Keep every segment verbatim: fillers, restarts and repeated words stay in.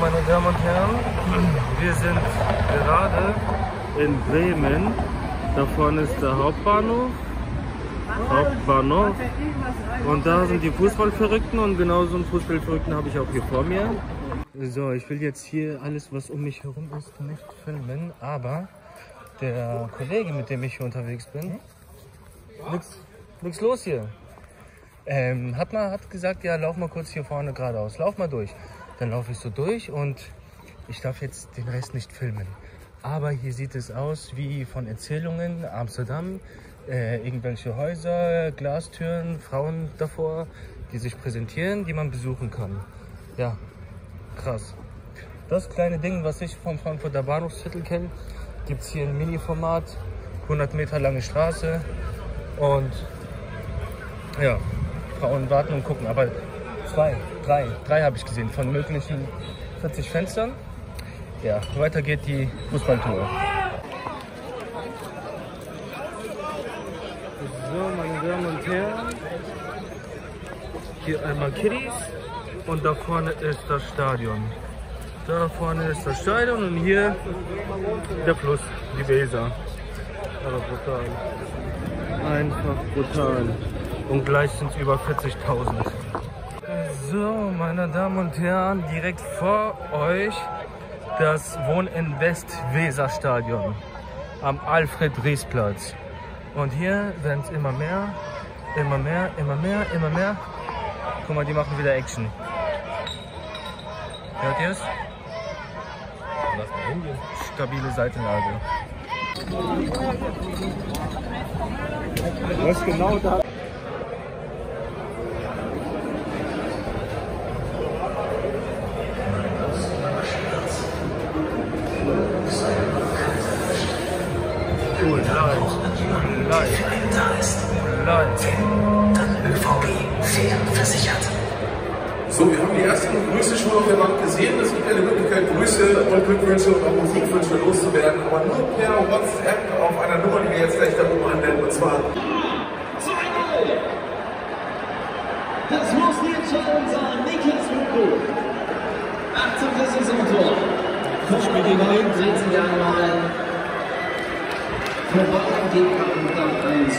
meine Damen und Herren, wir sind gerade in Bremen. Da vorne ist der Hauptbahnhof. Hauptbahnhof. Und da sind die Fußballverrückten und genau so einen Fußballverrückten habe ich auch hier vor mir. So, ich will jetzt hier alles, was um mich herum ist, nicht filmen, aber der Kollege, mit dem ich hier unterwegs bin, nix, nix los hier. Ähm, hat, mal, hat gesagt, ja, lauf mal kurz hier vorne geradeaus, lauf mal durch. Dann laufe ich so durch und ich darf jetzt den Rest nicht filmen. Aber hier sieht es aus wie von Erzählungen, Amsterdam, äh, irgendwelche Häuser, Glastüren, Frauen davor, die sich präsentieren, die man besuchen kann. Ja, krass. Das kleine Ding, was ich vom Frankfurter Bahnhofsviertel kenne, gibt es hier im Mini-Format, hundert Meter lange Straße und ja, Frauen warten und gucken, aber zwei, drei, drei habe ich gesehen von möglichen vierzig Fenstern. Ja, weiter geht die Fußballtour. So, meine Damen und Herren, hier einmal Kiddies und da vorne ist das Stadion. Da vorne ist das Stadion und hier der Fluss, die Weser. Aber brutal. Einfach brutal. Und gleich sind es über vierzigtausend. So, meine Damen und Herren, direkt vor euch das Wohninvest-Weser-Stadion am Alfred-Ries-Platz. Und hier werden es immer mehr, immer mehr, immer mehr, immer mehr. Guck mal, die machen wieder Action. Hört ihr es? Lass mal hingehen. Stabile Seitenlage. Was genau da? So, wir haben die ersten Grüße schon auf der Wand gesehen. Es gibt eine Möglichkeit, Grüße und Glückwünsche und auch Musikwünsche loszuwerden, aber nur per WhatsApp auf einer Nummer, die wir jetzt gleich da oben anwenden, und zwar das muss die Entscheidung sein. Niklas Füllkrug, achtzehntes Saisontor. Spielt die neuen, dreht sich einmal vorbei und geht dann eins.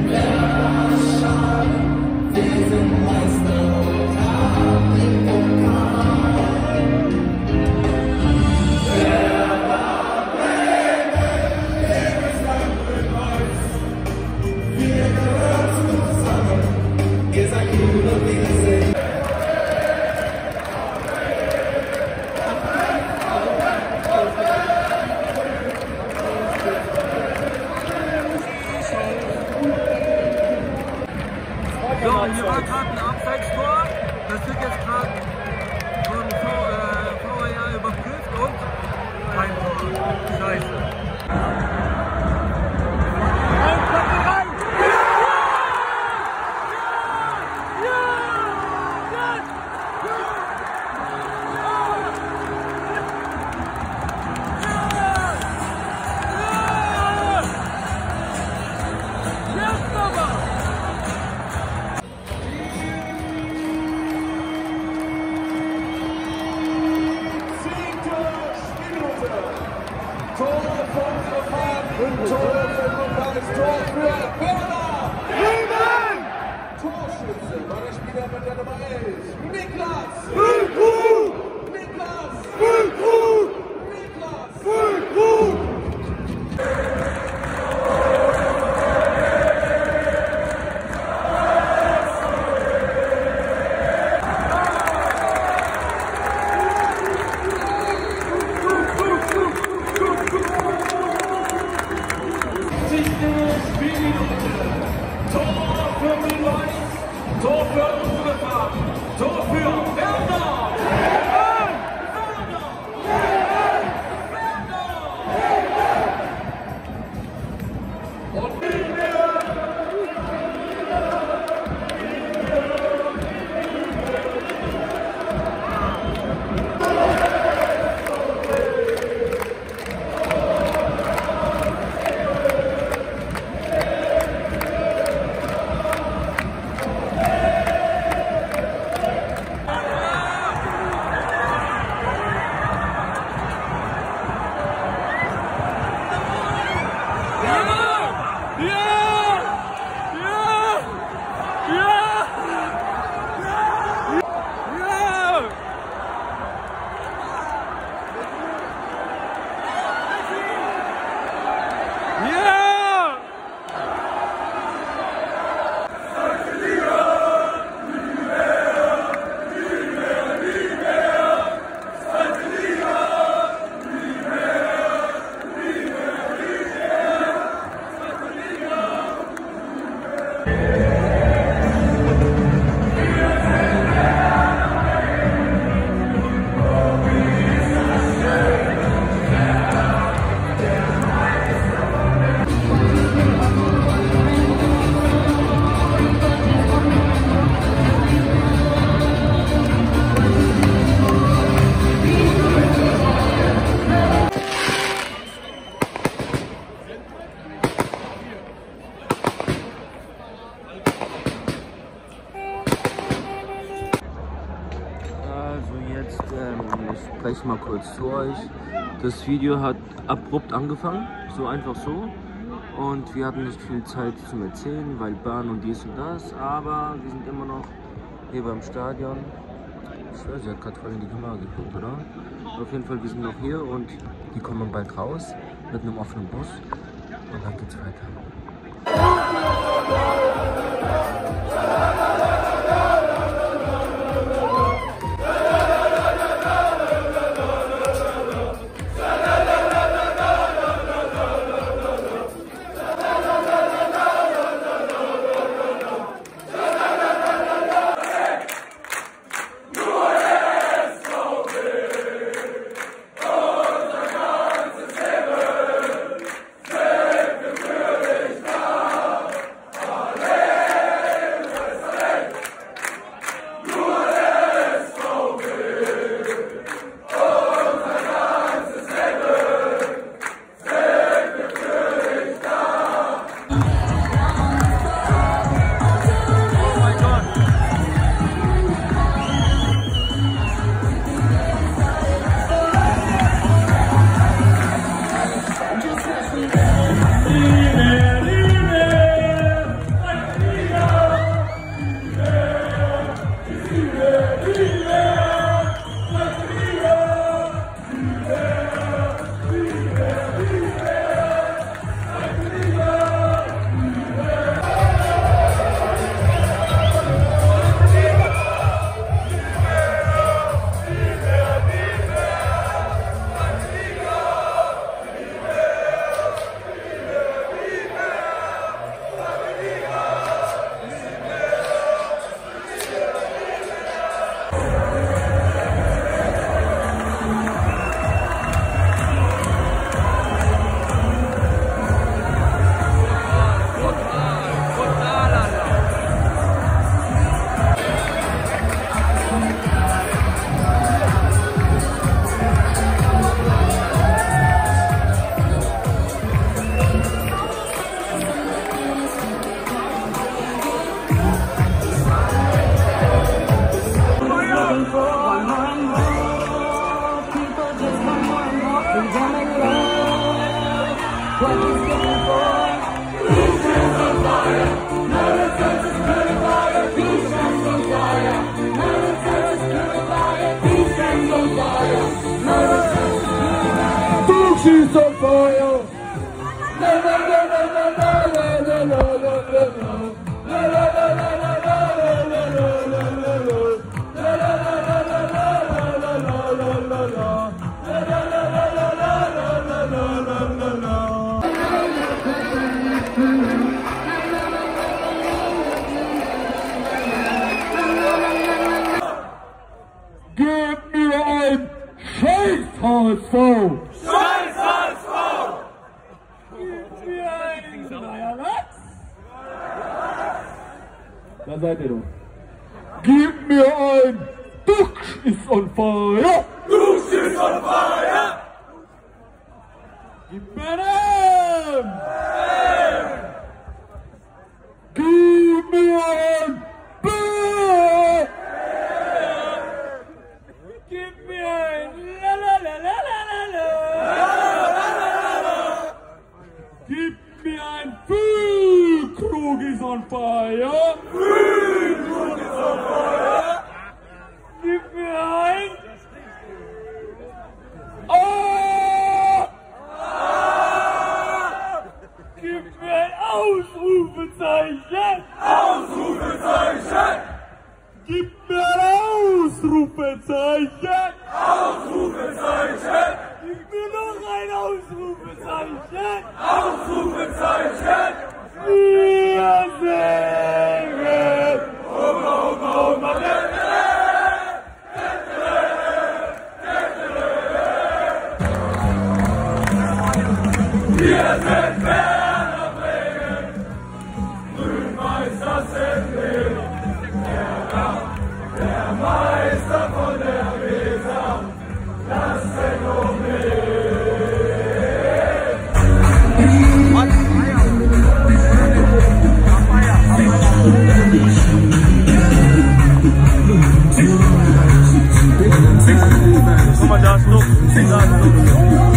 Meister und haben den Pokal. Abseitstor. Das wird jetzt gerade von V A R überprüft und kein Tor. Scheiße. Torschütze war der Spieler mit der Nummer elf, Niklas Füllkrug! Niklas Füllkrug! Niklas Füllkrug! Tor für unsere Farben. Tor für Werner! Ich spreche mal kurz zu euch. Das Video hat abrupt angefangen, so einfach so. Und wir hatten nicht viel Zeit zum Erzählen, weil Bahn und dies und das. Aber wir sind immer noch hier beim Stadion. Ich weiß, sie hat gerade voll in die Kamera geguckt, oder? Auf jeden Fall, wir sind noch hier und die kommen bald raus mit einem offenen Bus. Und dann geht's weiter. H S V! Scheiß H S V! Gib mir einen Neuer Lachs! Da seid ihr doch. Gib mir ein Duxch ist on fire! Duxch ist on fire! Gib mir einen! Gib mir ein Bär! Gib mir ein Lalalalalalala! Gib mir ein Fühlkrug is on fire! Fühlkrug is on fire! Gib mir ein Oh! Gib mir ein Ausrufezeichen! Ausrufezeichen! Gib mir ein Ausrufezeichen! Ausrufezeichen! Gib mir noch ein Ausrufezeichen! Ausrufezeichen! Wir singen! Oma, Oma, Oma, wir sind Werder Bremen, Grün-Weiß sind wir, der, der Meister von der Weser, das Phänomen. Guck mal, da ist Luft, da ist Luft.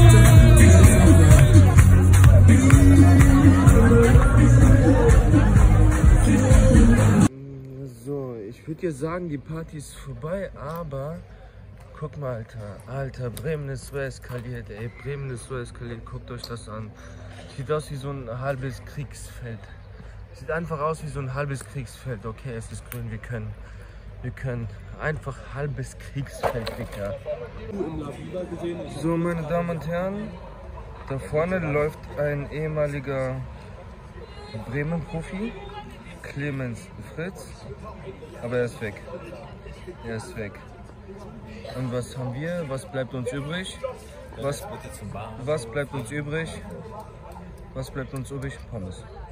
So, ich würde dir sagen, die Party ist vorbei, aber guck mal, Alter, Alter, Bremen ist so eskaliert, ey, Bremen ist so eskaliert, guckt euch das an. Sieht aus wie so ein halbes Kriegsfeld. Sieht einfach aus wie so ein halbes Kriegsfeld. Okay, es ist grün, wir können, wir können einfach halbes Kriegsfeld, Digga. So, meine Damen und Herren, da vorne läuft ein ehemaliger Bremen-Profi, Clemens Fritz, aber er ist weg. Er ist weg. Und was haben wir? Was bleibt uns übrig? Was, was bleibt uns übrig? Was bleibt uns übrig? Pommes.